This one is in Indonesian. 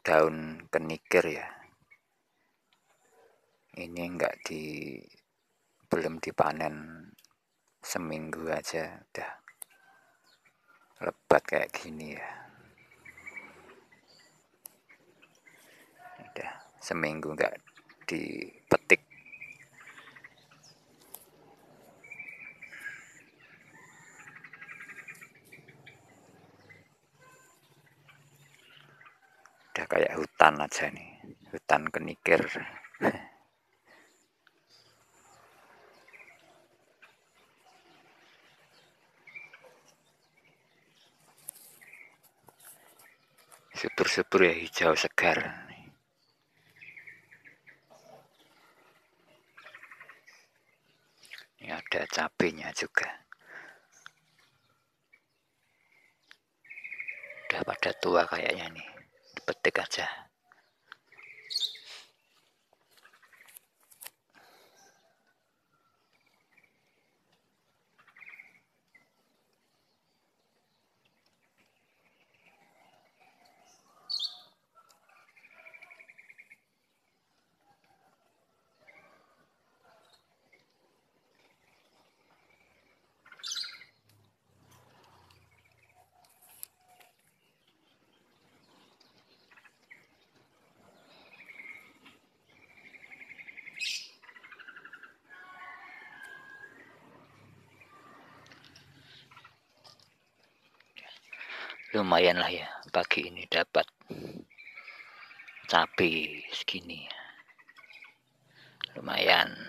daun kenikir ya. Ini belum dipanen seminggu aja udah lebat kayak gini ya. Udah seminggu nggak dipetik. Udah kayak hutan aja nih, hutan kenikir. Subur-subur ya, hijau segar. Ini ada cabenya juga. Udah pada tua kayaknya nih, dipetik aja. Lumayan lah ya, pagi ini dapat cabai segini. Lumayan.